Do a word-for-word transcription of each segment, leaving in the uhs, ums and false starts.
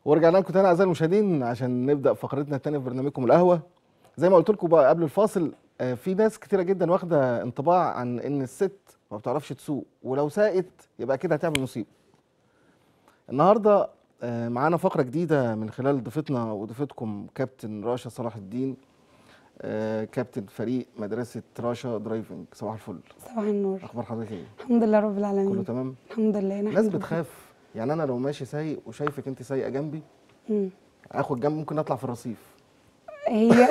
ورجعنا لكم تاني اعزائي المشاهدين عشان نبدا فقرتنا الثانيه في برنامجكم القهوه. زي ما قلت لكم بقى قبل الفاصل، آه، في ناس كتيره جدا واخده انطباع عن ان الست ما بتعرفش تسوق، ولو ساقت يبقى كده هتعمل مصيبه. النهارده آه، معانا فقره جديده من خلال ضيفتنا وضيفتكم كابتن راشا صلاح الدين، آه، كابتن فريق مدرسه راشا درايفنج. صباح الفل. صباح النور. اخبار حضرتك ايه؟ الحمد لله رب العالمين. كله تمام؟ الحمد لله. ناس بتخاف، يعني انا لو ماشي سايق وشايفك انت سايقه جنبي مم. اخد جنب، ممكن اطلع في الرصيف. هي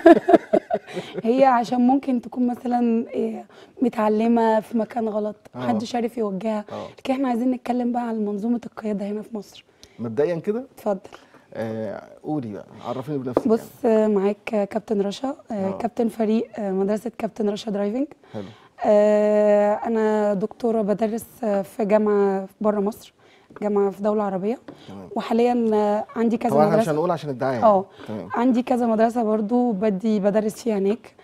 هي عشان ممكن تكون مثلا إيه، متعلمه في مكان غلط، آه. محدش عارف يوجهها. آه. لكن احنا عايزين نتكلم بقى عن منظومه القياده هنا في مصر. مبدئيا كده اتفضل. آه قولي بقى، عرفيني بنفسك. بص، يعني. معاك كابتن رشا، آه. آه. كابتن فريق آه، مدرسه كابتن رشا درايفنج. حلو. آه انا دكتوره بدرس في جامعه بره مصر، جامعه في دوله عربيه. تمام. وحاليا آه، عندي كذا طبعا مدرسه. مش هنقول عشان الدعايه. اه تمام. عندي كذا مدرسه برضو بدي بدرس فيها هناك،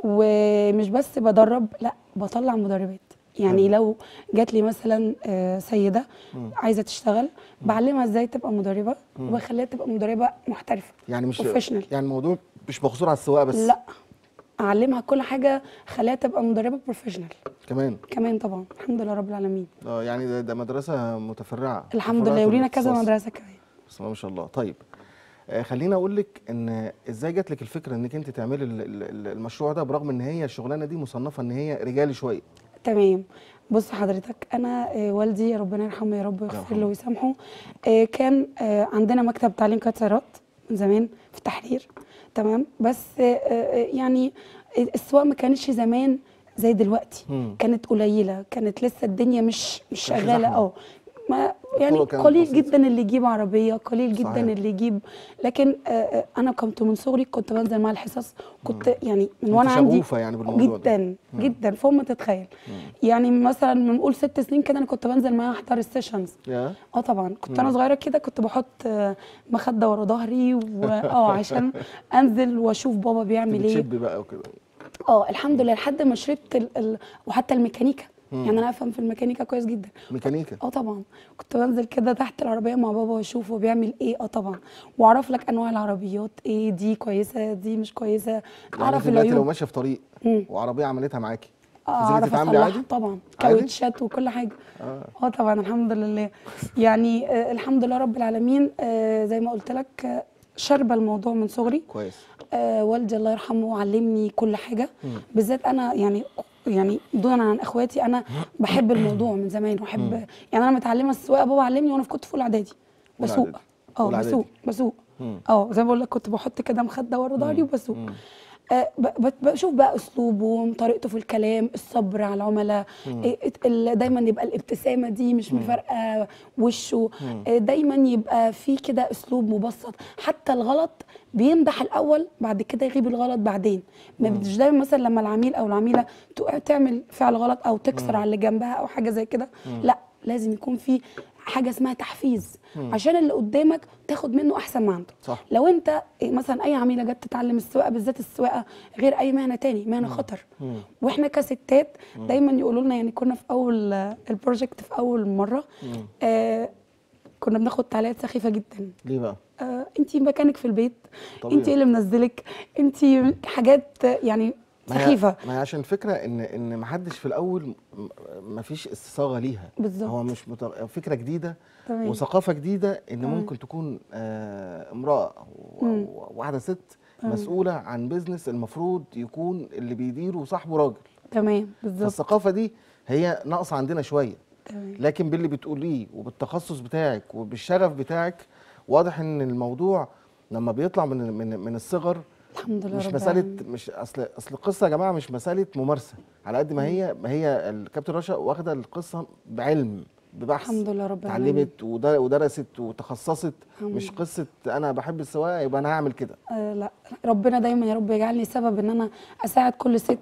ومش بس بدرب، لا بطلع مدربات. يعني حلو. لو جات لي مثلا آه، سيده مم. عايزه تشتغل، بعلمها ازاي تبقى مدربه، مم. وبخليها تبقى مدربه محترفه يعني مش بروفيشنال. يعني الموضوع مش مقصور على السواقه بس؟ لا، اعلمها كل حاجه، خليها تبقى مدربه بروفيشنال كمان. كمان طبعا. الحمد لله رب العالمين. اه يعني ده, ده مدرسه متفرعه. الحمد متفرعة لله، ولينا كذا الاختصاص. مدرسه كمان. بسم الله ما شاء الله. طيب آه خليني اقول لك ان ازاي جات لك الفكره انك انت تعملي ال- ال- المشروع ده، برغم ان هي الشغلانه دي مصنفه ان هي رجالي شويه. تمام. بص حضرتك، انا آه، والدي ربنا يرحمه يا رب ويغفر يرحمه. له ويسامحه، آه، كان آه، عندنا مكتب تعليم قيادة سيارات من زمان في التحرير. تمام. بس آه، آه، يعني السواقه ما كانتش زمان زي دلوقتي. مم. كانت قليله، كانت لسه الدنيا مش مش كانش شغاله. زحمة. اه ما يعني الطرق كانت قليل بسيطة. جدا اللي يجيب عربيه، قليل جدا صحيح. اللي يجيب. لكن آه، آه، انا كنت من صغري كنت بنزل مع الحصص، كنت يعني من انت وانا عندي شغوفه يعني بالموضوع ده. جدا جدا فوق ما تتخيل. يعني مثلا بنقول ست سنين كده انا كنت بنزل معاها احضر السيشنز. يا اه طبعا كنت مم. انا صغيره كده، كنت بحط آه، مخده ورا ظهري واه عشان انزل واشوف بابا بيعمل ايه. بتشب بقى وكده. اه الحمد لله لحد ما شربت ال... ال... وحتى الميكانيكا. مم. يعني انا افهم في الميكانيكا كويس جدا. ميكانيكا. اه طبعا كنت بنزل كده تحت العربيه مع بابا واشوف هو بيعمل ايه. اه طبعا واعرف لك انواع العربيات ايه، دي كويسه دي مش كويسه، يعني اعرف انت دلوقتي لو العيوب. ماشيه في طريق مم. وعربيه عملتها معاكي، تنزلي اعرف تتعاملي اصلحها عادي؟ طبعا، عادي؟ كاوتشات وكل حاجه. اه اه طبعا الحمد لله. يعني آه الحمد لله رب العالمين. آه زي ما قلت لك، آه شاربه الموضوع من صغري. كويس. آه والدي الله يرحمه علمني كل حاجه. مم. بالذات انا يعني يعني دونا عن اخواتي، انا بحب الموضوع من زمان واحب. مم. يعني انا متعلمه السواقه، بابا علمني وانا كنت في اولى اعدادي أولى بسوق. إعدادي. اه أولى إعدادي. بسوق بسوق مم. اه زي ما بقول لك كنت بحط كده مخده ورا ظهري مم. وبسوق. مم. آه، ب- ب- بشوف بقى اسلوبه، طريقته في الكلام، الصبر على العملاء. مم. إيه، ات- ال- دايما يبقى الابتسامه دي مش مم. مفارقه وشه. مم. آه، دايما يبقى في كده اسلوب مبسط. حتى الغلط بيمدح الاول، بعد كده يغيب الغلط بعدين. ما مم. مش دايما مثلا لما العميل او العميله تقع تعمل فعل غلط او تكسر مم. على اللي جنبها او حاجه زي كده. مم. لا، لازم يكون في حاجه اسمها تحفيز، مم. عشان اللي قدامك تاخد منه احسن ما عنده. صح. لو انت مثلا اي عميله جت تتعلم السواقه، بالذات السواقه غير اي مهنه تاني، مهنه خطر. مم. واحنا كستات دايما يقولوا لنا، يعني كنا في اول آه، البروجكت في اول مره مم. آه كنا بناخد تعليقات سخيفه جدا. ليه بقى؟ آه انتي مكانك في البيت، طبيعي. انتي اللي منزلك، انتي حاجات آه، يعني ما هي سخيفه. ما هي عشان الفكره ان ان ما حدش في الاول ما فيش استصاغه ليها. بالظبط. هو مش مت... فكره جديده تمام. وثقافه جديده ان تمام. ممكن تكون آه امراه و- مم. و- واحده ست تمام. مسؤوله عن بيزنس المفروض يكون اللي بيديره صاحبه راجل. تمام بالظبط. فالثقافه دي هي ناقصه عندنا شويه. تمام. لكن باللي بتقوليه وبالتخصص بتاعك وبالشغف بتاعك، واضح ان الموضوع لما بيطلع من من من الصغر الحمد لله مش رب مساله، العالمين. مش اصل اصل القصه يا جماعه مش مساله ممارسه، على قد ما هي ما هي الكابتن رشا واخده القصه بعلم ببحث. الحمد لله رب العالمين. اتعلمت ودر- ودرست وتخصصت، الحمد مش لله. قصه انا بحب السواقه يبقى انا هعمل كده. آه لا، ربنا دايما يا رب يجعلني سبب ان انا اساعد كل ست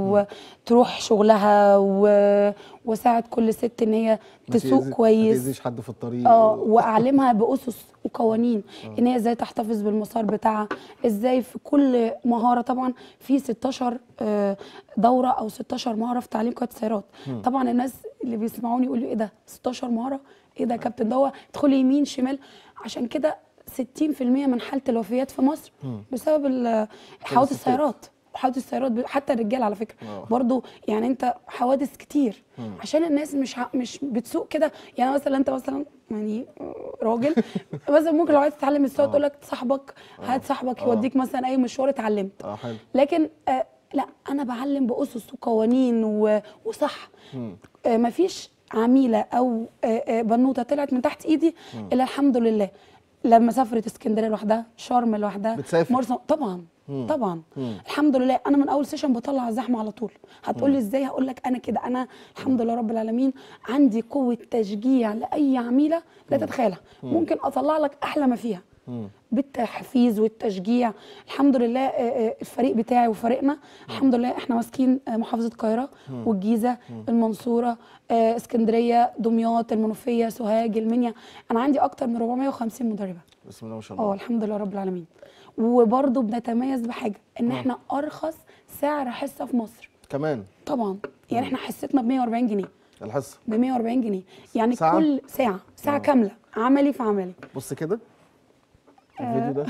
وتروح شغلها و... واساعد كل ست ان هي ما تسوق تأذي- ما كويس. تاذيش حد في الطريق. اه و... واعلمها باسس وقوانين ان هي ازاي تحتفظ بالمسار بتاعها، ازاي في كل مهاره. طبعا في ستاشر آه، دوره او ستاشر مهاره في تعليم قياده السيارات. طبعا الناس اللي بيسمعوني يقولوا ايه ده ستاشر مهاره، ايه ده يا كابتن، ده هو ادخلي يمين شمال. عشان كده ستين في المية من حاله الوفيات في مصر مم. بسبب ال- حوادث الستات. السيارات. حوادث السيارات ب- حتى الرجال على فكره آه. برضو، يعني انت حوادث كتير مم. عشان الناس مش ع- مش بتسوق كده. يعني مثلا انت مثلا يعني راجل مثلا ممكن لو عايز تتعلم السواقه آه. تقول لك صاحبك هات صاحبك آه. يوديك مثلا اي مشوار اتعلمت. اه حلو. لكن آه لا، انا بعلم باسس وقوانين و- وصح. مم. آه مفيش عميله او آه آه بنوته طلعت من تحت ايدي الا الحمد لله لما سافرت اسكندريه لوحدها، شرم لوحدها، بتسافر. مرسى طبعا. مم. طبعا مم. الحمد لله. انا من اول سيشن بطلع الزحمه على طول. هتقول لي ازاي؟ هقول لك انا كده. انا الحمد لله رب العالمين عندي قوه تشجيع لاي عميله لا تتخيلها. ممكن اطلع لك احلى ما فيها مم. بالتحفيز والتشجيع. الحمد لله آه، آه، الفريق بتاعي وفريقنا الحمد لله احنا ماسكين آه، محافظه القاهره والجيزه، المنصوره، آه، اسكندريه، دمياط، المنوفيه، سوهاج، المنيا. انا عندي اكتر من أربعمية وخمسين مدربه. بسم الله ما شاء اه الله. الحمد لله رب العالمين. وبرضه بنتميز بحاجه ان احنا ارخص سعر حصه في مصر. كمان طبعا يعني احنا حصتنا ب مية وأربعين جنيه. الحصه ب مية وأربعين جنيه يعني ساعة؟ كل ساعه ساعه كامله عملي في عملي. بص كده الفيديو ده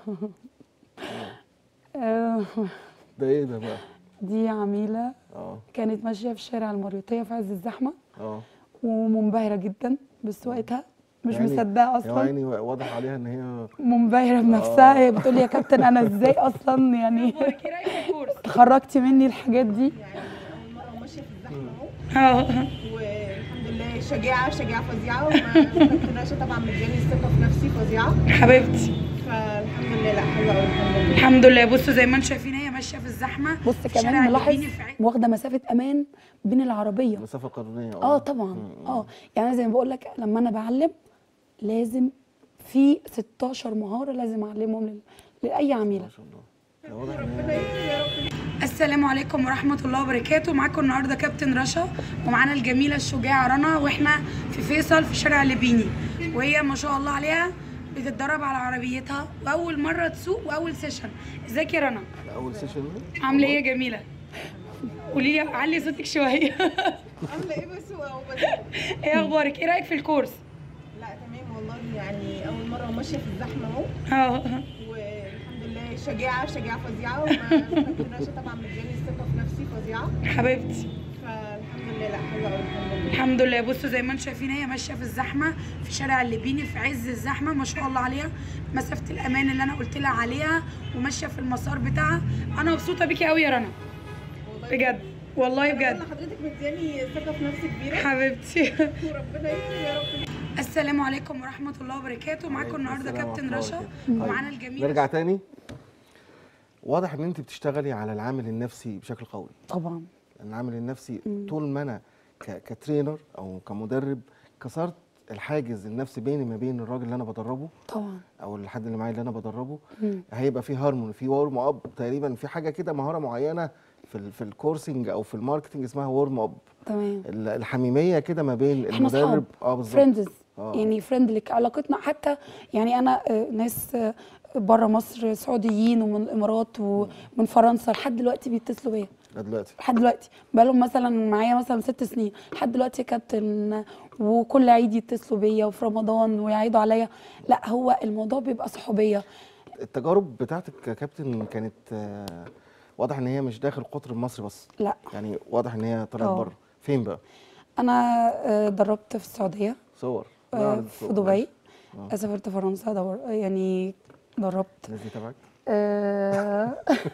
آه، ده ايه ده بقى؟ دي عميله اه كانت ماشيه في شارع المريوطيه في عز الزحمه اه ومنبهره جدا بسواقتها، مش يعني- مصدقه يا اصلا. عيني واضح عليها ان هي منبهره بنفسها. هي بتقول لي يا كابتن انا ازاي اصلا يعني اتخرجتي مني الحاجات دي. يعني اول مره ماشيه في الزحمه اهو اه والحمد لله شجاعه شجاعه فظيعه وما كنتش طبعا مدياني الثقه في نفسي فظيعه حبيبتي فالحمد لله. لا حلوه قوي الحمد لله. الحمد لله. بصوا زي ما انتم شايفين هي ماشيه في الزحمه. بص في كمان شارع ملاحظ الليبيني في عين- واخده مسافه امان بين العربيه. مسافه قانونيه. اه طبعا. اه يعني أنا زي ما بقول لك لما انا بعلم لازم في ستاشر مهاره لازم اعلمهم لل- لاي عميله. ما شاء الله. ده واضح ان هي السلام عليكم ورحمة الله وبركاته. معاكم النهارده كابتن رشا ومعانا الجميلة الشجاعة رنا، واحنا في فيصل في شارع الليبيني، وهي ما شاء الله عليها بتتدرب على عربيتها واول مرة تسوق واول سيشن. ازيك يا رنا؟ اول سيشن ده عاملة ايه يا جميلة؟ قولي لي علي صوتك شوية. عامله ايه بسوق اهو بدأت. ايه اخبارك؟ ايه رأيك في الكورس؟ لا تمام والله، يعني اول مره ماشيه في الزحمه اهو اه والحمد لله شجاعه شجاعه فظيعه وما كنتش طبعا مدياني الثقه في نفسي فظيعه حبيبتي فالحمد لله. لا حلوه قوي الحمد لله. الحمد لله. بصوا زي ما انتم شايفين هي ماشيه في الزحمه في شارع الليبيني في عز الزحمه، ما شاء الله عليها مسافه الامان اللي انا قلت لها عليها وماشيه في المسار بتاعها. انا مبسوطه بيكي قوي يا رنا بجد والله بجد. أنا حضرتك مدياني ثقه في نفسي كبيره حبيبتي. وربنا يكرم يا رب. السلام عليكم ورحمه الله وبركاته. معاكم النهارده السلام كابتن ورحمة رشا الله وبركاته. ومعانا طيب، الجميله. نرجع تاني. واضح ان انت بتشتغلي على العامل النفسي بشكل قوي. طبعا العامل النفسي طول ما انا ك- كترينر او كمدرب كسرت الحاجز النفسي بيني ما بين الراجل اللي انا بدربه طبعا او الحد اللي معايا اللي انا بدربه، مم. هيبقى في هارموني، في وورم اب تقريبا، في حاجه كده مهاره معينه في ال في الكورسنج او في الماركتنج اسمها وورم اب، تمام. الحميميه كده ما بين احنا المدرب. اصحاب اه بالظبط. فريندز آه. يعني فريندلك علاقتنا. حتى يعني انا آه، ناس بره مصر سعوديين ومن الامارات ومن فرنسا لحد دلوقتي بيتصلوا بيا ده دلوقتي لحد دلوقتي، بقالهم مثلا معايا مثلا ست سنين لحد دلوقتي يا كابتن، وكل عيد يتصلوا بيا وفي رمضان ويعيدوا عليا. لا هو الموضوع بيبقى صحوبيه. التجارب بتاعتك يا كابتن كانت آه، واضح ان هي مش داخل القطر المصري بس، لا يعني واضح ان هي طلعت آه. بره. فين بقى؟ انا آه، دربت في السعوديه، صور آه، نعرض في الصور. دبي، آه. سافرت فرنسا دور يعني دربت. الناس دي تبعك؟ آه،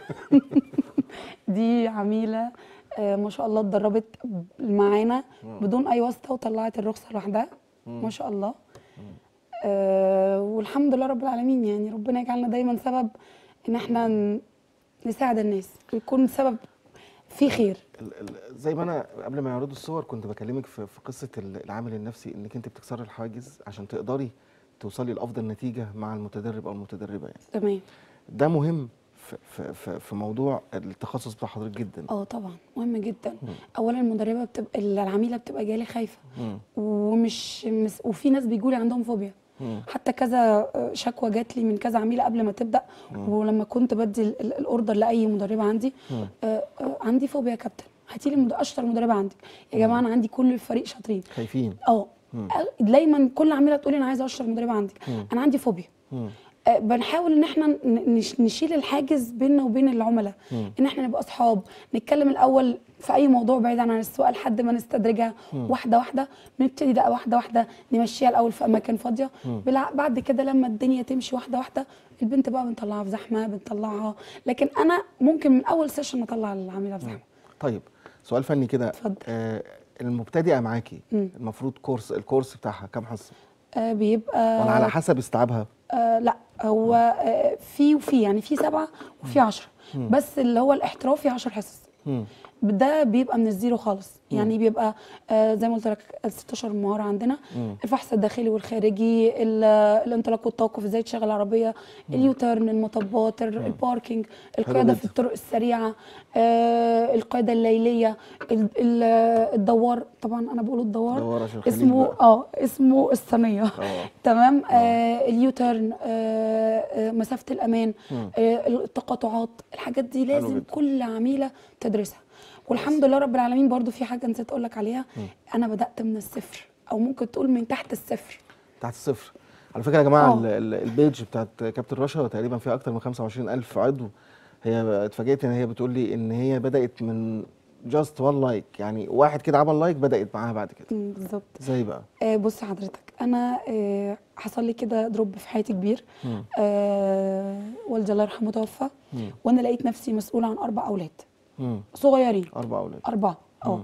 دي عميله آه، ما شاء الله اتدربت معانا بدون اي واسطه وطلعت الرخصه لوحدها ما شاء الله. آه، والحمد لله رب العالمين. يعني ربنا يجعلنا دايما سبب ان احنا ن- نساعد الناس ويكون سبب في خير. ال- ال- زي ما انا قبل ما يعرضوا الصور كنت بكلمك في في قصه ال- العامل النفسي، انك انت بتكسري الحاجز عشان تقدري توصلي لافضل نتيجه مع المتدرب او المتدربه. يعني تمام. ده مهم في في في, في موضوع التخصص بتاع حضرتك جدا. اه طبعا مهم جدا. اولا المدربه بتبقى العميله بتبقى جايه لي خايفه مم. ومش مس... وفي ناس بيجوا لي عندهم فوبيا. مم. حتى كذا شكوى جات لي من كذا عميله قبل ما تبدا. ولما كنت بدي ال- ال- الاوردر لاي مدربه عندي مم. آه آه عندي فوبيا يا كابتن، هاتي لي مد- اشطر مدربه عندك يا جماعه. انا عندي كل الفريق شاطرين. خايفين. اه دايما كل عميله تقول لي انا عايزه اشطر مدربه عندك. انا عندي فوبيا مم. آه، بنحاول ان احنا ن- نش- نشيل الحاجز بيننا وبين العملاء، مم. ان احنا نبقى اصحاب، نتكلم الاول في اي موضوع بعيد عن السؤال لحد ما نستدرجها واحده واحده، نبتدي بقى واحده واحده نمشيها الاول في اماكن فاضيه، بالع- بعد كده لما الدنيا تمشي واحده واحده البنت بقى بنطلعها في زحمه بنطلعها، لكن انا ممكن من اول سيشن اطلع العميله في زحمه. طيب سؤال فني كده، اتفضل. آه المبتدئه معاكي مم. المفروض كورس الكورس بتاعها كام حصه؟ آه بيبقى ولا على حسب استيعابها؟ آه لا هو آه في وفي يعني في سبعه وفي عشرة، بس اللي هو الاحترافي عشر حصص. مم. ده بيبقى من الزيرو خالص، يعني بيبقى آه زي ما قلت لك ال ستاشر مهاره عندنا، مم. الفحص الداخلي والخارجي، ال- الانطلاق والتوقف، ازاي تشغل العربيه، اليوتيرن، المطبات، ال- الباركينج، القياده في جدا. الطرق السريعه، آه القياده الليليه، ال- ال- الدوار، طبعا انا بقول الدوار دوار عشان الخليج اسمه بقى. اه اسمه الصينيه. اه تمام. آه اليوتيرن، آه آه مسافه الامان، مم. آه التقاطعات، الحاجات دي لازم جدا. كل عميله تدرسها. والحمد لله رب العالمين برضو في حاجه نسيت اقول لك عليها، انا بدات من الصفر او ممكن تقول من تحت الصفر. تحت الصفر. على فكره يا جماعه آه. ال- ال- البيج بتاعت كابتن رشا تقريبا فيها اكتر من خمسة وعشرين ألف عضو. هي اتفاجئت ان هي بتقول لي ان هي بدات من جاست وان لايك، يعني واحد كده عمل لايك بدات معاها بعد كده. مم، بالظبط. ازاي بقى؟ آه بص حضرتك، انا آه حصل لي كده دروب في حياتي كبير. مم. آه والدي الله يرحمه توفى، مم. وانا لقيت نفسي مسؤوله عن اربع اولاد مم. صغيرين. اربع اولاد. أربعة اه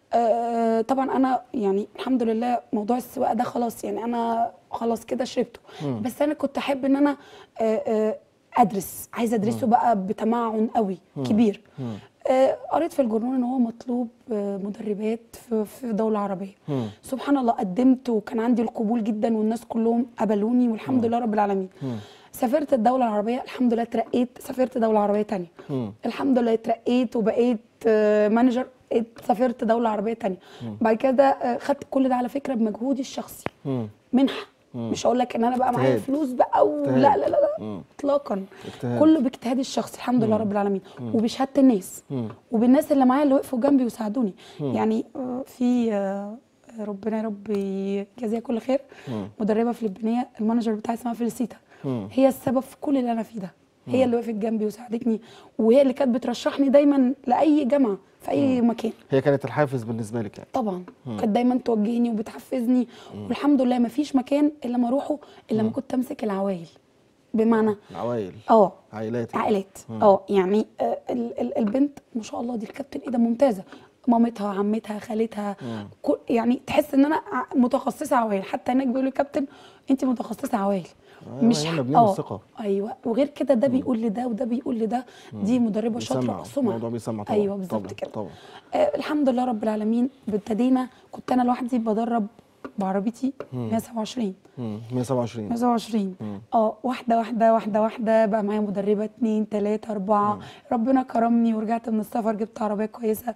آه، طبعا أنا يعني الحمد لله موضوع السواقة ده خلاص، يعني أنا خلاص كده شربته. مم. بس أنا كنت أحب إن أنا آه، آه، أدرس، عايزة أدرسه بقى بتمعن قوي كبير. مم. آه، قريت في الجورنال إن هو مطلوب آه، مدربات في في دولة عربية. مم. سبحان الله قدمت وكان عندي القبول جدا والناس كلهم قبلوني والحمد لله رب العالمين. مم. سافرت الدولة العربية الحمد لله اترقيت، سافرت دولة عربية تانية مم. الحمد لله اترقيت وبقيت آه، مانجر، ات- سافرت دولة عربية تانية. بعد كده آه، خدت كل ده على فكرة بمجهودي الشخصي، مم. منحة. مش هقول لك ان انا بقى معايا اجتهاد. فلوس بقى و... اجتهاد. لا لا لا لا مم. اطلاقا. اجتهاد. كله باجتهادي الشخصي الحمد لله رب العالمين، وبشهاده الناس مم. وبالناس اللي معايا اللي وقفوا جنبي وساعدوني. يعني آه، في آه، ربنا يا رب يجازيها كل خير، مم. مدربه فلبينيه المانجر بتاعي اسمها فيليسيتا، مم. هي السبب في كل اللي انا فيه ده. هي اللي وقفت جنبي وساعدتني، وهي اللي كانت بترشحني دايما لاي جامعه في اي مكان. هي كانت الحافز بالنسبه لك يعني. طبعا كانت دايما توجهني وبتحفزني، والحمد لله ما فيش مكان الا ما اروحه الا ما كنت امسك العوايل، بمعنى العوائل. اه عائلات يعني. عائلات. اه يعني آه، ال- ال- البنت ما شاء الله دي الكابتن ايه ده ممتازه، مامتها عمتها خالتها كل يعني تحس ان انا ع- متخصصه عوائل. حتى هناك بيقولوا كابتن انت متخصصه عوائل. أيوة، مش هي ح- مبنية اه بالثقة. ايوه، وغير كده ده بيقول لده وده بيقول لده، دي مدربه شاطره بيسمع. سمعه. الموضوع بيسمع طبعا. ايوه بالظبط طبعا. كده. طبعا. آه الحمد لله رب العالمين ابتدينا، كنت انا لوحدي بدرب بعربيتي مية وسبعة وعشرين مم. مية وسبعة وعشرين. مية وسبعة وعشرين اه واحده واحده واحده واحده بقى معايا مدربه اتنين تلاته اربعه. ربنا كرمني ورجعت من السفر جبت عربيه كويسه.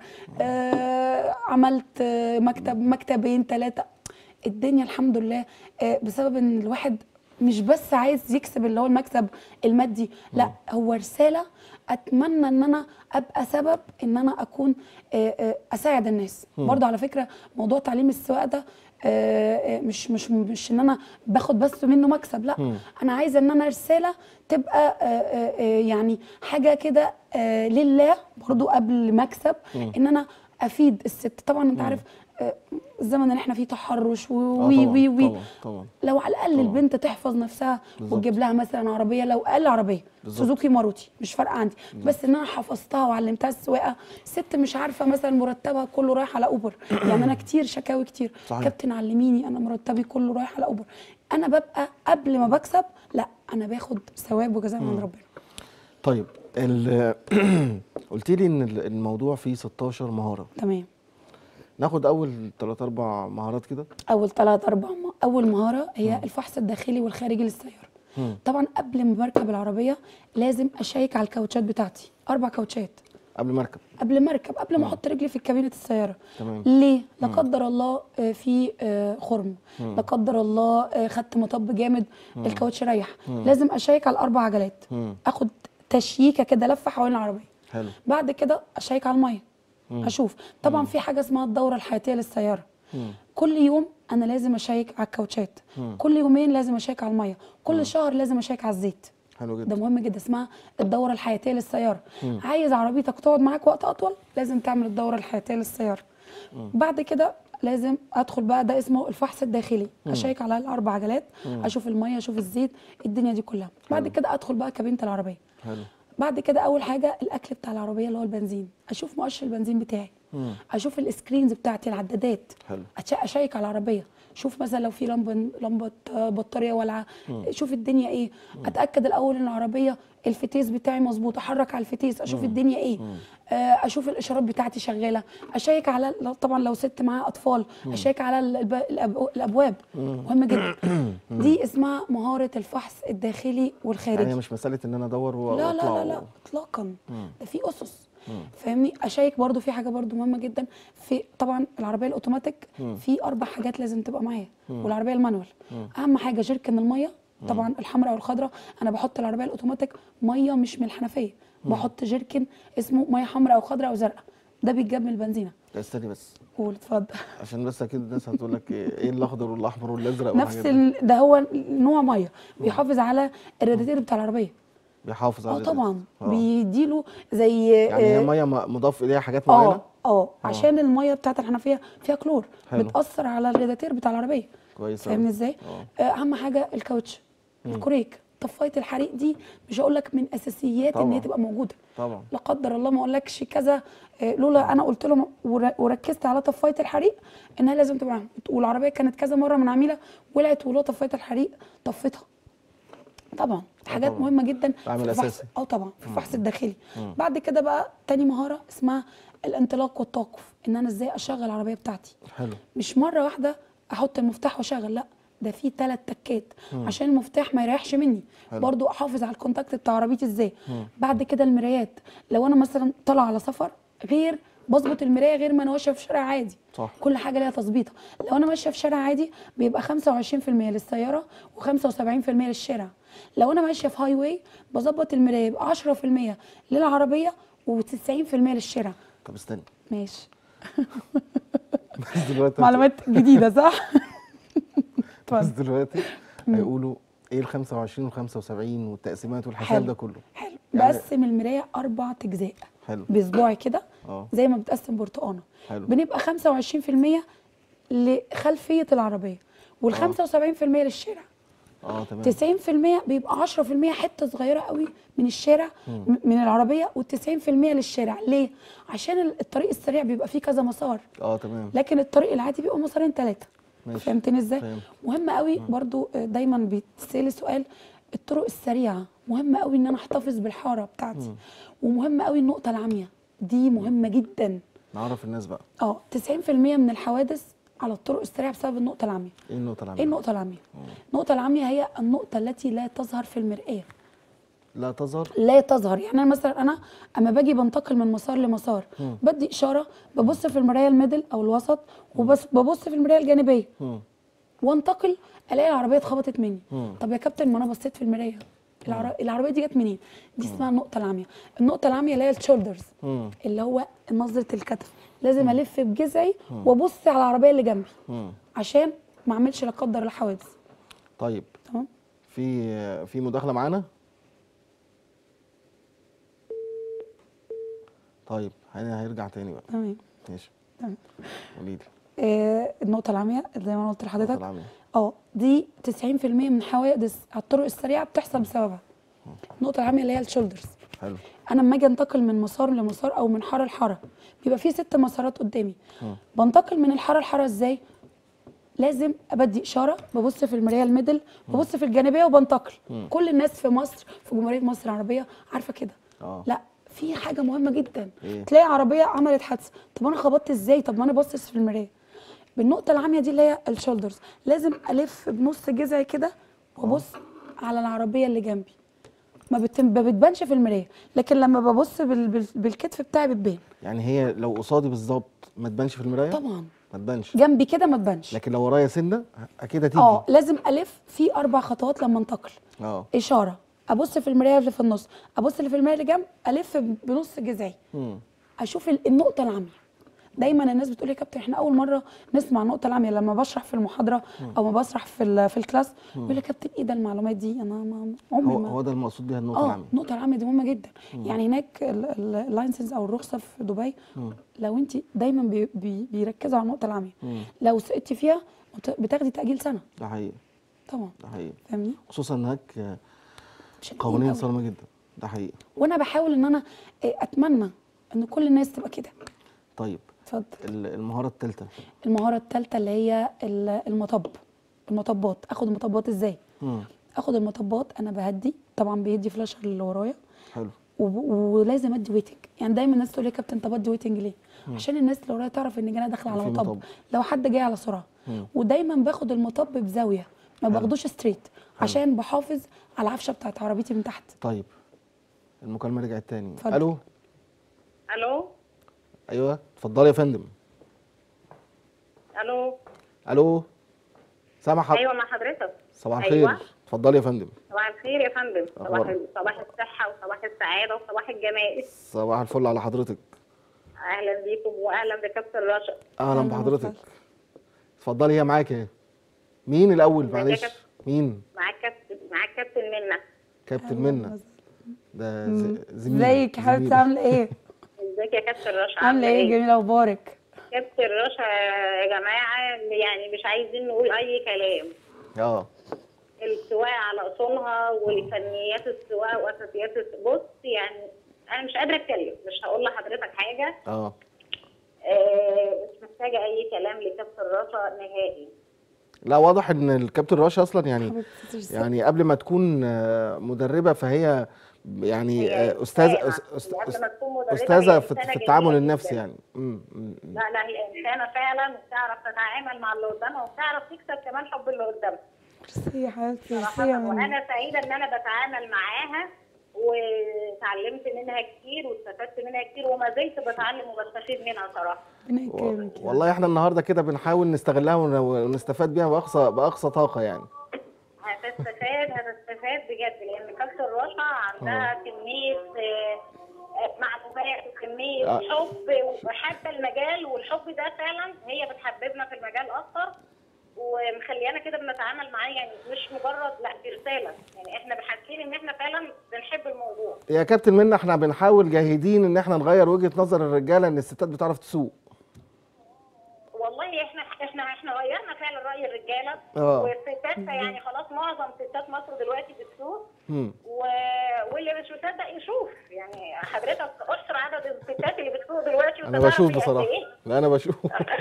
آه عملت آه مكتب مكتبين تلاته. الدنيا الحمد لله آه بسبب ان الواحد مش بس عايز يكسب اللي هو المكسب المادي، لا هو رساله. اتمنى ان انا ابقى سبب ان انا اكون آه، آه، اساعد الناس. برضه على فكره موضوع تعليم السواقه ده آه، آه، مش مش مش ان انا باخد بس منه مكسب، لا انا عايزه ان انا رساله تبقى آه، آه، آه، يعني حاجه كده آه، لله برضه قبل مكسب، ان انا افيد الست. طبعا انت عارف آه، الزمن اللي احنا فيه تحرش آه وي طبعاً، وي وي طبعاً، طبعاً. لو على الاقل طبعاً. البنت تحفظ نفسها بالظبط. وتجيب لها مثلا عربيه، لو اقل عربيه بالظبط. سوزوكي ماروتي مش فارقه عندي، بس ان انا حفظتها وعلمتها السواقه. ست مش عارفه مثلا مرتبها كله رايح على اوبر. يعني انا كتير شكاوي كتير، صحيح. كابتن علميني انا مرتبي كله رايح على اوبر. انا ببقى قبل ما بكسب لا انا باخد ثواب وجزاء من ربنا. طيب ال- قلت لي ان ال- الموضوع فيه ستاشر مهاره. تمام. ناخد اول ثلاث اربع مهارات كده. اول ثلاث اربع م... اول مهاره هي الفحص الداخلي والخارجي للسياره. مم. طبعا قبل ما بركب العربيه لازم اشيك على الكاوتشات بتاعتي، اربع كاوتشات قبل ما اركب. قبل ما اركب، قبل ما احط رجلي في كابينه السياره. تمام. ليه؟ لا قدر الله آه، في آه، خرم، لا قدر الله آه، خدت مطب جامد الكاوتش ريح، لازم اشيك على الاربع عجلات، مم. اخد تشييكه كده لفه حوالين العربيه. حلو. بعد كده اشيك على الميه، اشوف طبعا في حاجه اسمها الدوره الحياتيه للسياره. كل يوم انا لازم اشيك على الكاوتشات، كل يومين لازم اشيك على الميه، كل مم. شهر لازم اشيك على الزيت. حلو جدا. ده مهم جدا، اسمها الدوره الحياتيه للسياره. مم. عايز عربيتك تقعد معاك وقت اطول لازم تعمل الدوره الحياتيه للسياره. مم. بعد كده لازم ادخل بقى، ده اسمه الفحص الداخلي. مم. اشيك على الاربع عجلات، مم. اشوف الميه، اشوف الزيت، الدنيا دي كلها. بعد حلو. كده ادخل بقى كابينه العربيه. حلو. بعد كده اول حاجه الاكل بتاع العربيه اللي هو البنزين، اشوف مؤشر البنزين بتاعي. مم. اشوف السكرينز بتاعتي، العدادات. حلو. اشيك على العربيه، شوف مثلا لو في لمبه لمبه بطاريه والعه، شوف الدنيا ايه. مم. اتاكد الاول ان العربيه الفتيس بتاعي مظبوط، احرك على الفتيس، اشوف مم. الدنيا ايه. مم. آه اشوف الاشارات بتاعتي شغاله، اشيك على طبعا لو ست معاها اطفال، مم. اشيك على الب... الأب... الابواب. مم. مهم جدا. دي اسمها مهاره الفحص الداخلي والخارجي. يعني مش مساله ان انا ادور واطلع. لا لا لا لا اطلاقا. ده في اسس. فاهمني. اشيك برضو في حاجه برضو مهمه جدا، في طبعا العربيه الاوتوماتيك في اربع حاجات لازم تبقى معايا، والعربيه المانوال. اهم حاجه جيركن الميه، طبعا الحمراء والخضراء. انا بحط العربيه الاوتوماتيك ميه مش من الحنفيه، بحط جيركن اسمه ميه حمراء او خضراء او زرقاء، ده بيتجاب من البنزينه. استني بس، قول اتفضل. عشان بس اكيد الناس هتقول لك ايه الاخضر والاحمر والازرق نفس ال... ده هو نوع ميه بيحافظ على الراديتير بتاع العربيه. بيحافظ على اه طبعا. بيديله زي يعني هي ميه مضاف اليها حاجات معينه. اه اه عشان الميه بتاعت الحنفيه فيها كلور، حلو. بتاثر على الراديتير بتاع العربيه. كويس. فاهمني ازاي؟ آه. اهم حاجه الكاوتش، الكوريك، طفايه الحريق دي مش هقول لك من اساسيات طبعا. ان هي تبقى موجوده طبعا. لا قدر الله ما اقولكش كذا، آه لولا انا قلت لهم وركزت على طفايه الحريق انها لازم تبقى معاهم. والعربيه كانت كذا مره من عميله ولعت ولو طفايه الحريق طفتها. طبعا حاجات طبعا. مهمه جدا عامل اساسي. اه طبعا في الفحص الداخلي. مم. بعد كده بقى تاني مهاره اسمها الانطلاق والتوقف، ان انا ازاي اشغل العربيه بتاعتي. حلو. مش مره واحده احط المفتاح واشغل، لا ده في ثلاث تكات. مم. عشان المفتاح ما يريحش مني. حلو. برضو احافظ على الكونتاكت بتاع عربيتي ازاي. مم. بعد كده المرايات، لو انا مثلا طالعه على سفر غير بظبط المرايه غير ما انا ماشيه في شارع عادي. صح. كل حاجه ليها تظبيطه. لو انا ماشيه في شارع عادي بيبقى خمسة وعشرين في المية للسياره وخمسة وسبعين في المية للشارع. لو انا ماشيه في هاي واي بظبط المرايه يبقى عشرة في المية للعربيه وتسعين في المية للشارع. طب استني ماشي. معلومات جديده صح؟ بس دلوقتي هيقولوا ايه ال خمسة وعشرين وال خمسة وسبعين والتقسيمات والحساب ده كله. حلو. يعني بقسم المرايه اربع اجزاء. حلو. باسبوعي كده زي ما بتقسم برتقانه. حلو. بنبقى خمسة وعشرين في المية لخلفيه العربيه وال خمسة وسبعين في المية للشارع. اه تمام. تسعين في المية بيبقى عشرة في المية حته صغيره قوي من الشارع. مم. من العربيه وال90% للشارع. ليه؟ عشان الطريق السريع بيبقى فيه كذا مسار. اه تمام. لكن الطريق العادي بيبقى مسارين ثلاثه. فهمتني ازاي؟ فهم. مهم قوي. مم. برضو دايما بيتسال سؤال الطرق السريعه، مهم قوي ان انا احتفظ بالحاره بتاعتي. مم. ومهم قوي النقطه العاميه دي مهمه جدا. نعرف الناس بقى. اه تسعين في المية من الحوادث على الطرق السريعه بسبب النقطه العاميه. ايه النقطه العاميه؟ ايه النقطه العاميه؟ النقطه العاميه هي النقطه التي لا تظهر في المرآه. لا تظهر؟ لا تظهر. يعني انا مثلا انا اما باجي بنتقل من مسار لمسار مم. بدي اشاره، ببص في المرايه الميدل او الوسط وبس ببص في المرايه الجانبيه مم. وانتقل الاقي العربيه اتخبطت مني. مم. طب يا كابتن ما انا بصيت في المرايه، العر... العربيه دي جت منين؟ دي اسمها النقطه العاميه. النقطه العاميه اللي هي الشولدرز، اللي هو نظره الكتف. لازم الف بجذعي وابص على العربيه اللي جنبي مم. عشان ما اعملش لا قدر الله حوادث. طيب تمام. في في مداخله معانا؟ طيب هيرجع تاني بقى. تمام ماشي. تمام. قولي لي. آه النقطه العاميه زي ما انا قلت لحضرتك. النقطه العاميه اه دي تسعين في المية من حوادث على الطرق السريعه بتحصل بسببها. النقطه العاميه اللي هي الشولدرز. حلو. انا لما اجي انتقل من مسار لمسار او من حاره لحاره بيبقى في ست مسارات قدامي. م. بنتقل من الحاره لحاره ازاي؟ لازم ابدي اشاره، ببص في المرايه الميدل، ببص في الجانبيه وبنتقل. م. كل الناس في مصر في جمهوريه مصر العربيه عارفه كده. اه لا في حاجه مهمه جدا. إيه؟ تلاقي عربيه عملت حادثه، طب انا خبطت ازاي؟ طب ما انا باصص في المرايه. بالنقطه العاميه دي اللي هي الشولدرز لازم الف بنص جذعي كده وابص على العربيه اللي جنبي. ما بتبانش في المرايه، لكن لما ببص بال... بال... بالكتف بتاعي بتبان. يعني هي لو قصادي بالظبط ما تبانش في المرايه؟ طبعا ما تبانش. جنبي كده ما تبانش، لكن لو ورايا سنه اكيد هتيجي. اه لازم الف في اربع خطوات لما انتقل. اه اشاره، ابص في المرايه اللي في النص، ابص اللي في المرايه اللي جنب، الف بنص جذعي اشوف النقطه العاميه. دايما الناس بتقول لي يا كابتن احنا اول مره نسمع النقطه العاميه لما بشرح في المحاضره او ما بشرح في ال- في الكلاس، يقول لي يا كابتن ايه ده المعلومات دي، انا ما عمري هو ما هو ده المقصود بيها النقطه اه العامه. النقطه العامه دي مهمه جدا. يعني هناك اللايسنس او الرخصه في دبي، لو انت دايما بي بي بيركزوا على النقطه العامه، لو سقطتي فيها بت- بتاخدي تاجيل سنه ده حقيقي. طبعا. ده حقيقي. فاهمني؟ خصوصا هناك آه، شديدين قوانين قوي. صارمه جدا. ده حقيقي. وانا بحاول ان انا آه، اتمنى ان كل الناس تبقى كده. طيب اتفضل. ال- المهاره الثالثه. المهاره الثالثه اللي هي ال- المطب، المطبات. اخد المطبات ازاي؟ امم اخد المطبات انا بهدي، طبعا بيدي فلاشر اللي ورايا، حلو. وب- ولازم ادي ويتنج. يعني دايما الناس تقول لي يا كابتن طب ادي ويتنج ليه؟ عشان الناس اللي ورايا تعرف ان انا داخله على في مطب. مطب. لو حد جاي على سرعه، مم. ودايما باخد المطب بزاويه، ما حلو. باخدوش ستريت، عشان بحافظ على العفشه بتاعت عربيتي من تحت. طيب المكالمه رجعت تاني. اتفضل. الو. الو ايوه اتفضلي يا فندم. الو الو. سامع حضرتك؟ ايوه مع حضرتك. صباح الخير. أيوة. اتفضلي يا فندم. صباح الخير يا فندم. صباح أخبارك؟ صباح الصحه وصباح السعاده وصباح الجمال. صباح الفل على حضرتك. اهلا بيكم واهلا بكابتن رشا. اهلا أهلاً بحضرتك. وسهلاً. اتفضلي هي معاك اهي. مين الاول ازيك يا معلش؟ كابتن؟ مين؟ معاك كابتن معاك كابتن منى. كابتن أهلاً منى. وسهلاً. ده ز- زميل. ازيك يا حبيبتي، عامله ايه؟ ازيك يا كابتن رشا؟ عامله ايه؟ جميله اخبارك؟ كابتن رشا يا جماعه يعني مش عايزين نقول اي كلام. اه السواقه على اصولها والفنيات السواقه واساسيات الس- بص يعني انا مش قادره اتكلم، مش هقول لحضرتك حاجه. اه آه، مش محتاجه اي كلام لكابتن رشا نهائي. لا واضح ان الكابتن رشا اصلا يعني حبيبتي تسلمي. يعني قبل ما تكون آه، مدربه فهي يعني هي آه، استاذه إنسانة. أس- أس- هي قبل ما تكون مدربة استاذه هي في إنسانة في التعامل جميلة النفسي جداً. يعني. امم أمم، أمم. لا لا هي انسانه فعلا وبتعرف تتعامل مع اللي قدامها وبتعرف تكسب كمان حب اللي قدامها. ميرسي يا حبيبتي، ميرسي صراحه يا منى. وانا سعيده ان انا بتعامل معاها وتعلمت منها كتير واستفدت منها كتير وما زلت بتعلم وبستفيد منها صراحه. ربنا يكرمك يا والله احنا النهارده كده بنحاول نستغلها ون- ونستفاد بيها باقصى باقصى طاقه يعني. هتستفاد هتستفاد بجد لان كابتن رشا عندها كميه آه، آه، معلومات وكميه آه. حب وحتى المجال، والحب ده فعلا هي بتحببنا في المجال اكتر ومخليانا كده بنتعامل معاه يعني مش مجرد لا دي رساله، يعني احنا حاسين ان احنا فعلا بنحب الموضوع. يا كابتن منى احنا بنحاول جاهدين ان احنا نغير وجهه نظر الرجاله ان الستات بتعرف تسوق. والله احنا احنا احنا غيرنا فعلا راي الرجاله اه. والستات يعني خلاص معظم ستات مصر دلوقتي بتسوق امم و... واللي مش مصدق يشوف. يعني حضرتك احصر عدد الستات اللي بتسوق دلوقتي انا وتعرف بشوف هي قد بصراحه. ايه. لا انا بشوف.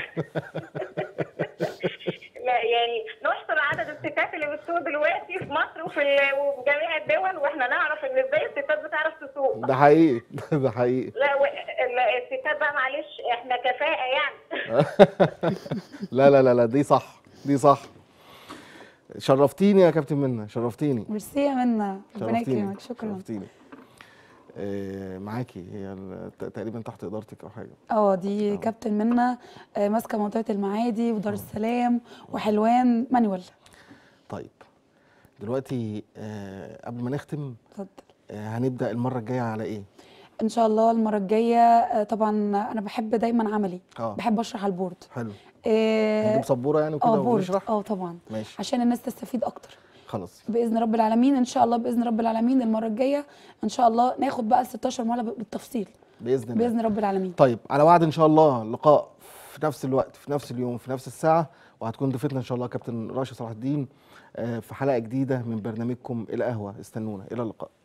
لا يعني نحصر عدد الستات اللي بتسوق دلوقتي في مصر وفي ال- وفي جميع الدول واحنا نعرف ان ازاي الستات بتعرف تسوق. ده حقيقي. ده حقيقي. لا و... ال- الستات بقى معلش احنا كفاءه يعني. لا لا لا لا دي صح دي صح. شرفتيني يا كابتن منى، شرفتيني. ميرسي يا منى، ربنا شرفتيني يكرمك. شكرا. شرفتيني. آه معاكي هي ال- ت- تقريبا تحت ادارتك او حاجه. اه دي كابتن منى، آه، ماسكه منطقه المعادي ودار السلام وحلوان مانوال. طيب دلوقتي آه قبل ما نختم اتفضل. آه هنبدا المره الجايه على ايه؟ ان شاء الله المره الجايه، آه، طبعا انا بحب دايما عملي، اه بحب اشرح على البورد. حلو. اه نجيب سبوره يعني وكده آه، بورد، ونشرح. اه طبعا، ماشي عشان الناس تستفيد اكتر خلاص. باذن رب العالمين. ان شاء الله باذن رب العالمين المره الجايه ان شاء الله ناخد بقى ال ستاشر معلقه بالتفصيل باذن الله. باذن رب العالمين. طيب على وعد ان شاء الله لقاء في نفس الوقت في نفس اليوم في نفس الساعه، وهتكون ضيفتنا ان شاء الله كابتن راشد صلاح الدين آه، في حلقه جديده من برنامجكم القهوه. استنونا، الى اللقاء.